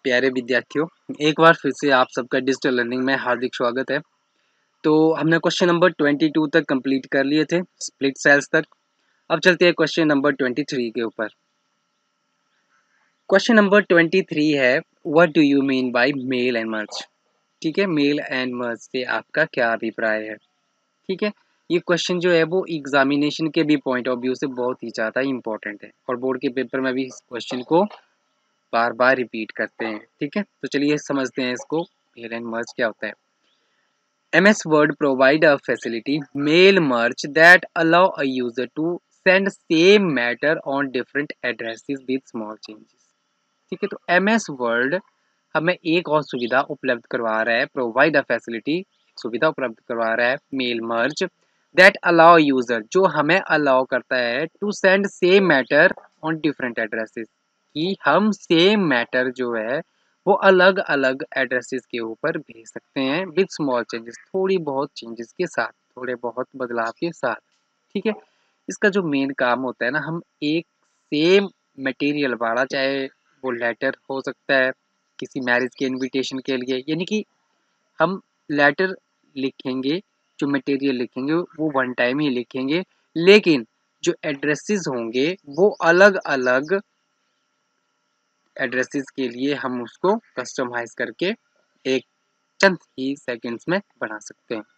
प्यारे विद्यार्थियों, एक बार फिर से आप सबका डिजिटल लर्निंग में हार्दिक स्वागत है। तो हमने क्वेश्चन नंबर 22 तक कंप्लीट कर लिए थे, स्प्लिट सेल्स तक। अब चलते हैं क्वेश्चन नंबर 23 के ऊपर। क्वेश्चन नंबर 23 है, what do you mean by mail and merge. ठीक है, मेल एंड मर्ज से आपका क्या अभिप्राय है। ठीक है, ये क्वेश्चन जो है वो एग्जामिनेशन के भी पॉइंट ऑफ व्यू से बहुत ही ज़्यादा इंपॉर्टेंट है और बोर्ड के पेपर में भी इस क्वेश्चन को बार बार रिपीट करते हैं। ठीक है, तो चलिए समझते हैं इसको, मेल एंड मर्ज क्या होता है। MS Word provide a facility mail merge that allow a user to send same matter on different addresses with small changes। ठीक है, तो MS Word हमें एक और सुविधा उपलब्ध करवा रहा है, प्रोवाइड अ फैसिलिटी, सुविधा उपलब्ध करवा रहा है mail merge that allow user, जो हमें अलाउ करता है to send same matter on different addresses, कि हम सेम मैटर जो है वो अलग अलग एड्रेसेस के ऊपर भेज सकते हैं विद स्मॉल चेंजेस, थोड़ी बहुत चेंजेस के साथ, थोड़े बहुत बदलाव के साथ। ठीक है, इसका जो मेन काम होता है ना, हम एक सेम मटेरियल वाला, चाहे वो लेटर हो सकता है किसी मैरिज के इनविटेशन के लिए, यानी कि हम लेटर लिखेंगे, जो मटेरियल लिखेंगे वो वन टाइम ही लिखेंगे, लेकिन जो एड्रेसेस होंगे वो अलग अलग एड्रेसेस के लिए हम उसको कस्टमाइज करके एक चंद ही सेकंड्स में बना सकते हैं।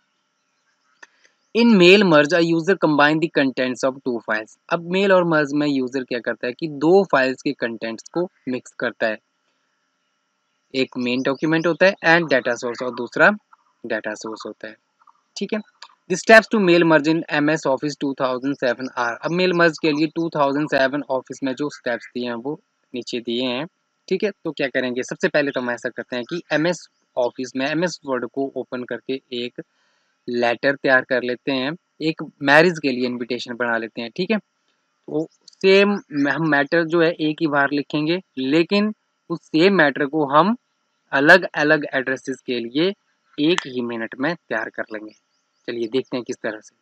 In mail merge user combine the contents of two files. अब मेल और मर्ज में यूजर क्या करता है कि दो फाइल्स के कंटेंट्स को मिक्स करता है। एक मेन डॉक्यूमेंट होता है एंड डाटा सोर्स, और दूसरा डाटा सोर्स होता है। ठीक है, the steps to mail merge in MS office 2007 are. अब मेल मर्ज के लिए 2007 ऑफिस में जो स्टेप्स दिए हैं वो नीचे दिए हैं। ठीक है, तो क्या करेंगे, सबसे पहले तो हम ऐसा करते हैं कि MS ऑफिस में MS वर्ड को ओपन करके एक लेटर तैयार कर लेते हैं, एक मैरिज के लिए इनविटेशन बना लेते हैं। ठीक है, तो सेम हम मैटर जो है एक ही बार लिखेंगे, लेकिन उस सेम मैटर को हम अलग अलग एड्रेसेस के लिए एक ही मिनट में तैयार कर लेंगे। चलिए देखते हैं किस तरह से।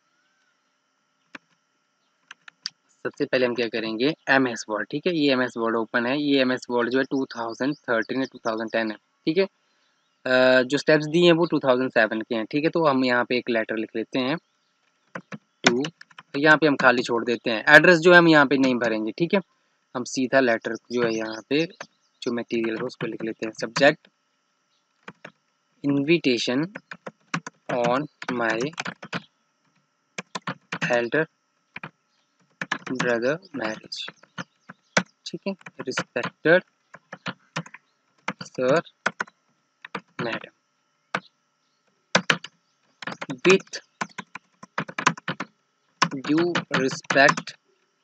सबसे पहले हम क्या करेंगे, MS वर्ड। ठीक है, ये MS वर्ड ओपन है, ये MS वर्ड जो है 2013 या 2010 है। ठीक है, जो स्टेप्स दिए हैं वो 2007 के हैं। ठीक है, तो हम यहाँ पे एक लेटर लिख लेते हैं टू, यहाँ पे हम खाली छोड़ देते हैं, एड्रेस जो है हम यहाँ पे नहीं भरेंगे। ठीक है, हम सीधा लेटर जो है यहाँ पे जो मटेरियल है उसको लिख लेते हैं, subject invitation on my elder brother marriage. ठीक है, respected sir madam, with due respect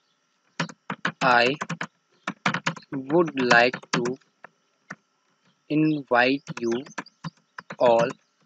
I would like to invite you all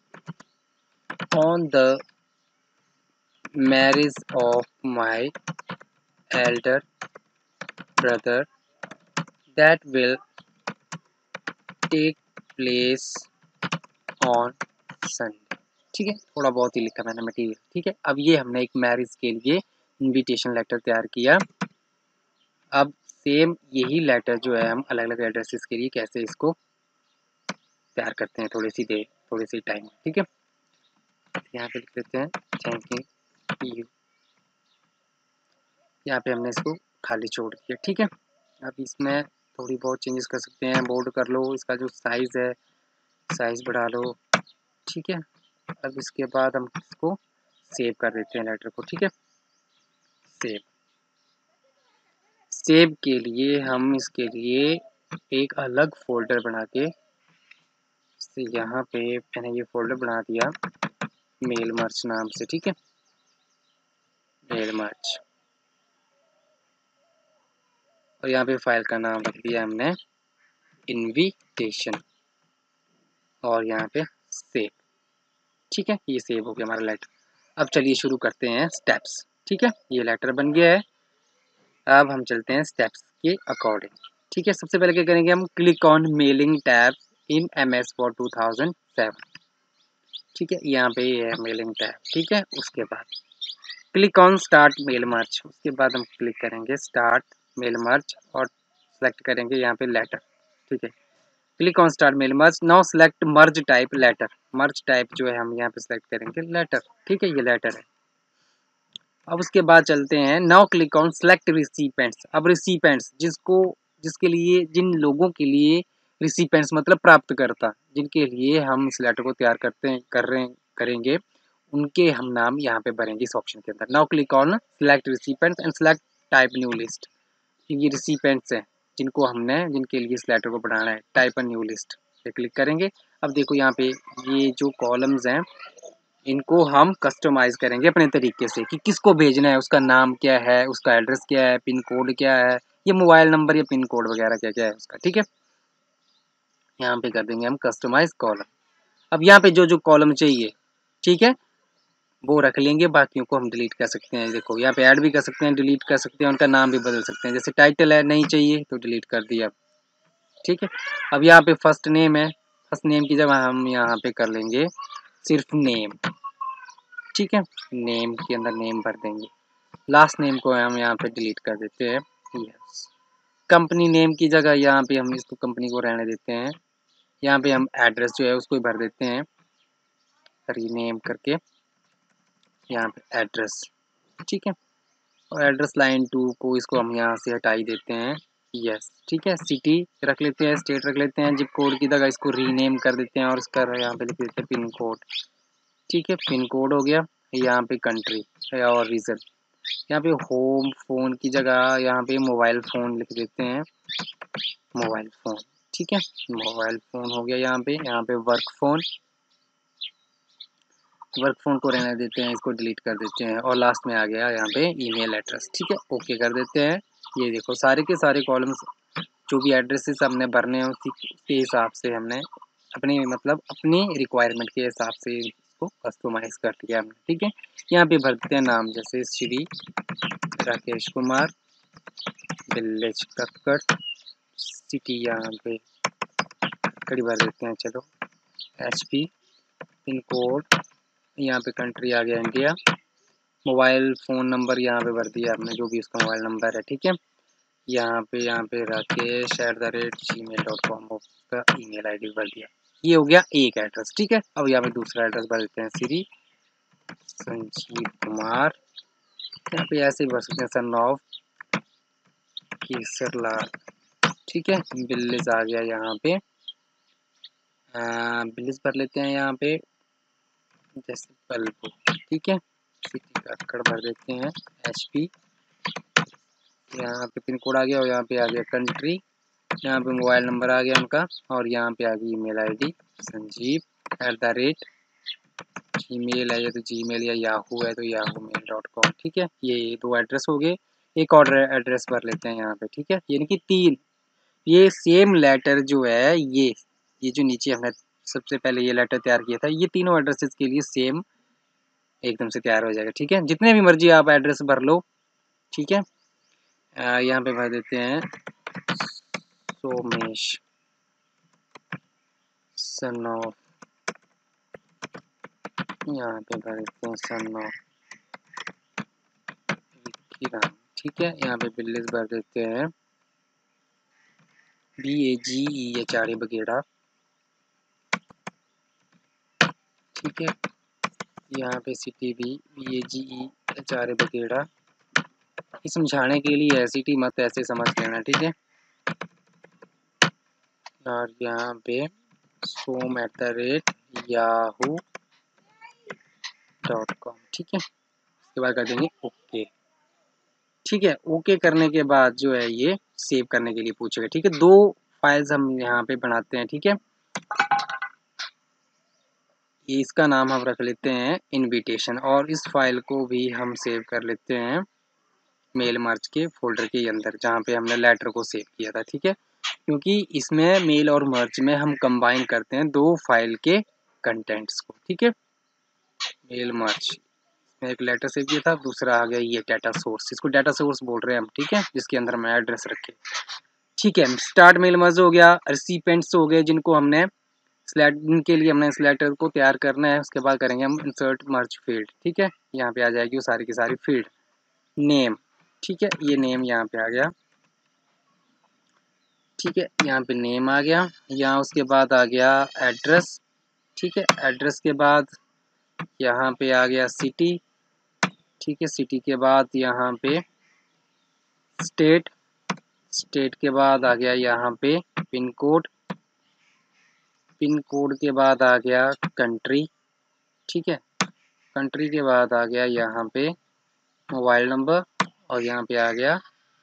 on the marriage of my elder brother that will take place on Sunday। ठीक है, थोड़ा बहुत ही लिखा मैंने material. ठीक है, अब ये हमने एक मैरिज के लिए इनविटेशन लेटर तैयार किया। अब सेम यही लेटर जो है हम अलग अलग एड्रेसेस के लिए कैसे इसको तैयार करते हैं, थोड़ी सी टाइम। ठीक है, यहाँ पे लिख देते हैं थैंक यू, यहाँ पे हमने इसको खाली छोड़ दिया। ठीक है, अब इसमें थोड़ी बहुत चेंजेस कर सकते हैं, बोल्ड कर लो, इसका जो साइज़ है साइज़ बढ़ा लो। ठीक है, अब इसके बाद हम इसको सेव कर देते हैं लेटर को। ठीक है, सेव के लिए हम इसके लिए एक अलग फोल्डर बना के यहाँ पे मैंने ये फोल्डर बना दिया मेल मर्ज नाम से। ठीक है, मेल मर्ज, और यहाँ पे फाइल का नाम रख दिया हमने इनविटेशन, और यहाँ पे सेव। ठीक है, ये सेव हो गया हमारा लेटर। अब चलिए शुरू करते हैं स्टेप्स। ठीक है, ये लेटर बन गया है, अब हम चलते हैं स्टेप्स के अकॉर्डिंग। ठीक है, सबसे पहले क्या करेंगे, हम click on mailing tab in MS for 2007। ठीक है, यहाँ पे ये है मेलिंग टैब। ठीक है, उसके बाद click on start mail merge, उसके बाद हम क्लिक करेंगे स्टार्ट मेल मर्ज और सेलेक्ट करेंगे यहाँ पे लेटर। ठीक है, click on start mail merge. Now select merge type letter. Merge type जो है हम यहाँ पे सिलेक्ट करेंगे लेटर, ठीक है, ये लेटर है। अब उसके बाद चलते हैं, now click on select recipients. अब रिसिपेंट्स जिसके लिए, जिन लोगों के लिए रिसिपेंट्स मतलब प्राप्तकर्ता, जिनके लिए हम इस लेटर को तैयार करेंगे, उनके हम नाम यहाँ पे भरेंगे इस ऑप्शन के अंदर। Now click on select recipients and select type new list. ये रिसिपेंट्स हैं जिनके लिए इस लेटर को बढ़ाना है, टाइप अ न्यू लिस्ट पे क्लिक करेंगे। अब देखो यहाँ पे ये जो कॉलम्स हैं इनको हम कस्टमाइज करेंगे अपने तरीके से कि किसको भेजना है, उसका नाम क्या है, उसका एड्रेस क्या है, पिन कोड क्या है, ये मोबाइल नंबर या पिन कोड वगैरह क्या क्या है उसका, ठीक है। यहाँ पे कर देंगे हम कस्टमाइज कॉलम। अब यहाँ पे जो जो कॉलम चाहिए, ठीक है, वो रख लेंगे, बाकियों को हम डिलीट कर सकते हैं। देखो यहाँ पे ऐड भी कर सकते हैं, डिलीट कर सकते हैं, उनका नाम भी बदल सकते हैं। जैसे टाइटल है, नहीं चाहिए तो डिलीट कर दिया, ठीक है। अब यहाँ पे फर्स्ट नेम है, फर्स्ट नेम की जगह हम यहाँ पे कर लेंगे सिर्फ नेम, ठीक है, नेम के अंदर नेम भर देंगे। लास्ट नेम को हम यहाँ पे डिलीट कर देते हैं, यस। कंपनी नेम की जगह यहाँ पे हम इसको कंपनी को रहने देते हैं। यहाँ पे हम एड्रेस जो है उसको ही भर देते हैं, रीनेम करके यहाँ पे एड्रेस, ठीक है। और एड्रेस लाइन 2 को इसको हम यहाँ से हटा ही देते हैं, यस, ठीक है। सिटी रख लेते हैं, स्टेट रख लेते हैं, जिप कोड की जगह इसको रीनेम कर देते हैं और इसका यहाँ पे लिख देते हैं पिन कोड, ठीक है, पिन कोड हो गया। यहाँ पे कंट्री और रीजन, यहाँ पे होम फोन की जगह यहाँ पे मोबाइल फ़ोन लिख देते हैं, मोबाइल फ़ोन, ठीक है, मोबाइल फ़ोन हो गया। यहाँ पे वर्क फ़ोन को रहने देते हैं, इसको डिलीट कर देते हैं। और लास्ट में आ गया यहाँ पे ईमेल एड्रेस, ठीक है, ओके कर देते हैं। ये देखो सारे के सारे कॉलम्स जो भी एड्रेसेस हमने भरने हैं उसी के हिसाब से हमने अपनी रिक्वायरमेंट के हिसाब से इसको कस्टमाइज़ कर दिया हमने, ठीक है। यहाँ पे भरते हैं नाम, जैसे श्री राकेश कुमार, विलेज कक्कड़, सिटी यहाँ पे कड़ी भर देते हैं, चलो HP, पिन कोड, यहाँ पे कंट्री आ गया इंडिया, मोबाइल फ़ोन नंबर यहाँ पे भर दिया आपने जो भी उसका मोबाइल नंबर है, ठीक है। यहाँ पे rakesh@gmail.com उसका ईमेल ID भर दिया। ये हो गया एक एड्रेस, ठीक है। अब यहाँ पे दूसरा एड्रेस भर देते हैं, श्री संजीव कुमार, यहाँ पे ऐसे ही भर सकते हैं, सन ऑफ केसरलाल, ठीक है। विलेज आ गया यहाँ पे, विलेज भर लेते हैं यहाँ पे, जैसे बल्बू, ठीक है। सिटी कक्कड़ भर देते हैं, HP, यहाँ पे पिन कोड आ गया और यहाँ पे आ गया कंट्री, यहाँ पे मोबाइल नंबर आ गया उनका और यहाँ पे आ गई ईमेल ID sanjeev@gmail है, या तो जीमेल या याहू है तो yahoomail.com, ठीक है। ये दो एड्रेस हो गए। एक और एड्रेस भर लेते हैं यहाँ पे, ठीक है, यानी कि 3। ये सेम लेटर जो है, ये जो नीचे हमने सबसे पहले ये लेटर तैयार किया था, ये तीनों एड्रेसेस के लिए सेम एकदम से तैयार हो जाएगा, ठीक है। जितने भी मर्जी आप एड्रेस भर लो, ठीक है। यहाँ पे भर देते हैं सोमेश सन ऑफ, यहाँ पे भर देते हैं सन ऑफ विक्की राम, ठीक है। यहाँ पे विलेज भर देते हैं BAGEH बगेड़ा, ठीक है। यहाँ पे सिटी भी BAGEH बगेड़ा, समझाने के लिए है, सिटी मत ऐसे समझ लेना, ठीक है। और यहाँ पे som@yahoo.com, ठीक है। उसके बाद कर देंगे ओके, ठीक है। ओके करने के बाद जो है ये सेव करने के लिए पूछेगा, ठीक है। 2 फाइल्स हम यहाँ पे बनाते हैं, ठीक है। इसका नाम हम रख लेते हैं इनविटेशन और इस फाइल को भी हम सेव कर लेते हैं मेल मर्ज के फोल्डर के अंदर जहाँ पे हमने लेटर को सेव किया था, ठीक है। क्योंकि इसमें मेल और मर्ज में हम कंबाइन करते हैं 2 फाइल के कंटेंट्स को, ठीक है। मेल मर्ज में एक लेटर सेव किया था, दूसरा आ गया ये डाटा सोर्स, इसको डाटा सोर्स बोल रहे हैं हम, ठीक है, जिसके अंदर हम एड्रेस रखे, ठीक है। स्टार्ट मेल मर्ज हो गया, रिसिपेंट्स हो गए जिनको हमने इनके लिए हमने इस लेटर को तैयार करना है। उसके बाद करेंगे हम इंसर्ट मर्ज फील्ड, ठीक है। यहाँ पे आ जाएगी वो सारी की सारी फील्ड, नेम, ठीक है, ये नेम यहाँ पे आ गया, ठीक है, यहाँ पे नेम आ गया, यहाँ उसके बाद आ गया एड्रेस। ठीक है, एड्रेस के बाद यहाँ पे आ गया सिटी। ठीक है, सिटी के बाद यहाँ पे स्टेट। स्टेट के बाद आ गया यहाँ पे पिन कोड। पिन कोड के बाद आ गया कंट्री। ठीक है, कंट्री के बाद आ गया यहाँ पे मोबाइल नंबर, और यहाँ पे आ गया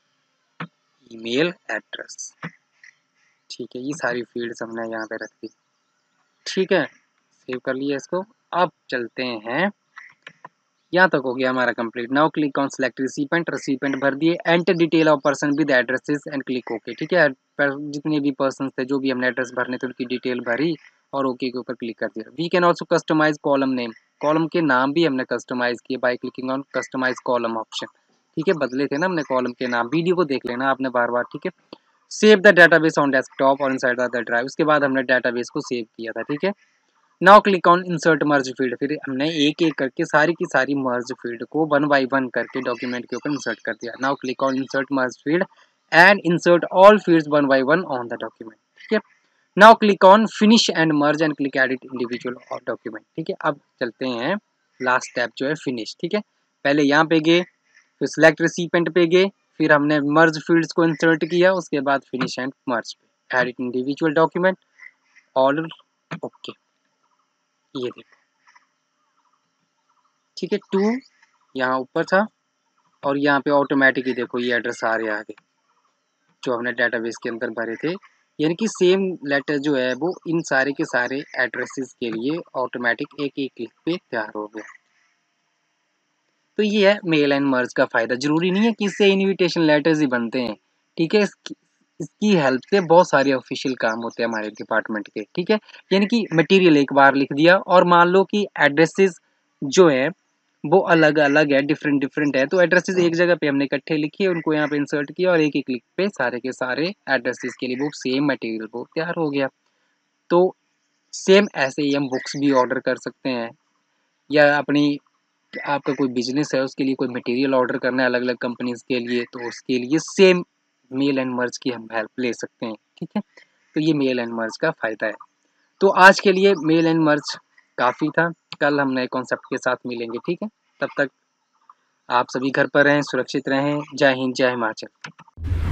ईमेल एड्रेस। ठीक है, ये सारी फील्ड्स हमने यहाँ पे रख दी। ठीक है, सेव कर लिया इसको। अब चलते हैं, यहाँ तक हो गया हमारा complete. Now click on select recipient. Recipient भर दिए। Enter detail of person with addresses and click okay. ठीक है, जितने भी पर्सन थे, जो भी हमने एड्रेस भरने थे, उनकी डिटेल भरी और ओके के ऊपर क्लिक कर दिया। We can also customise column name. Column के नाम भी हमने कस्टमाइज किए by clicking on customise column option. ठीक है, बदले थे ना हमने कॉलम के नाम, वीडियो को देख लेना आपने बार बार। ठीक है, save the database on desktop और इनसाइड द ड्राइव। उसके बाद हमने डाटाबेस को सेव किया था। ठीक है, now click on insert merge field. फिर हमने एक एक करके सारी की सारी मर्ज फील्ड को वन बाय वन करके डॉक्यूमेंट के ऊपर इंसर्ट कर दिया। Now click on insert merge field and insert all fields one by one on the document. ठीक है, now click on finish and merge and click edit individual document. ठीक है, अब चलते हैं लास्ट स्टेप जो है फिनिश। ठीक है, पहले यहाँ पे गए, फिर सिलेक्ट रिसिपेंट पे गए, फिर हमने मर्ज फील्ड्स को इंसर्ट किया, उसके बाद फिनिश एंड मर्ज पे edit individual document all okay. ये देखो, ठीक है, टू यहाँ ऊपर था और यहाँ पे ऑटोमेटिक ही देखो ये एड्रेस आ रहा है आगे, जो हमने डेटाबेस के अंदर भरे थे। यानी कि सेम लेटर जो है वो इन सारे के सारे एड्रेसेस के लिए ऑटोमेटिक एक एक क्लिक पे तैयार हो गया। तो ये है मेल एंड मर्ज का फायदा। जरूरी नहीं है कि इससे इनविटेशन लेटर्स ही बनते हैं। ठीक है, इसकी हेल्प से बहुत सारे ऑफिशियल काम होते हैं हमारे डिपार्टमेंट के। ठीक है, यानी कि मटेरियल एक बार लिख दिया और मान लो कि एड्रेसेस जो है वो अलग अलग है, डिफरेंट डिफरेंट है, तो एड्रेसेस एक जगह पे हमने इकट्ठे लिखे, उनको यहाँ पे इंसर्ट किया और एक ही क्लिक पे सारे के सारे एड्रेसेस के लिए वो सेम मटेरियल वो तैयार हो गया। तो सेम ऐसे ही हम बुक्स भी ऑर्डर कर सकते हैं, या अपनी आपका कोई बिजनेस है उसके लिए कोई मटेरियल ऑर्डर करना है अलग अलग कंपनीज के लिए, तो उसके लिए सेम मेल एंड मर्ज की हम हेल्प ले सकते हैं। ठीक है, तो ये मेल एंड मर्ज का फायदा है। तो आज के लिए मेल एंड मर्ज काफ़ी था। कल हम नए कॉन्सेप्ट के साथ मिलेंगे। ठीक है, तब तक आप सभी घर पर रहें, सुरक्षित रहें। जय हिंद, जय हिमाचल।